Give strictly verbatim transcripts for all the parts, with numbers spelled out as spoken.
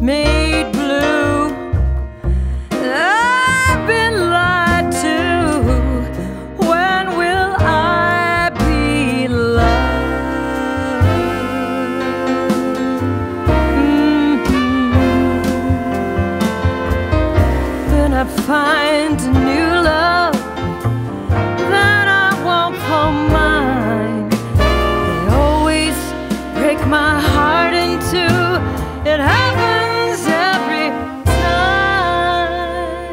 made blue. I've been lied to. When will I be loved? Mm-hmm. When I find a new love that I won't call mine, they always break my heart in two. It happens every time.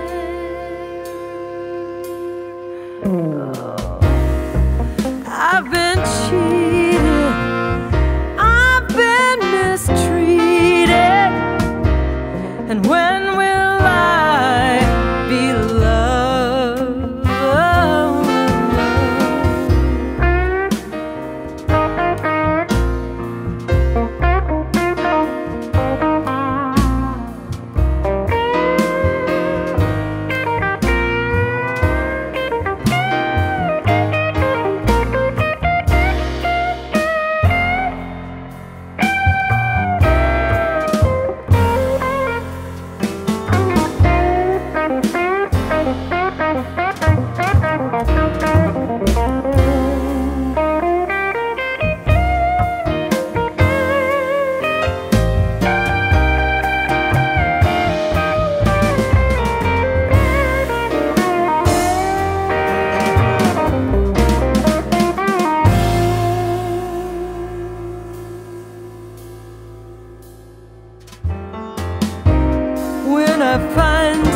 Oh, I've been cheated, I've been mistreated, and when will I be loved? When I find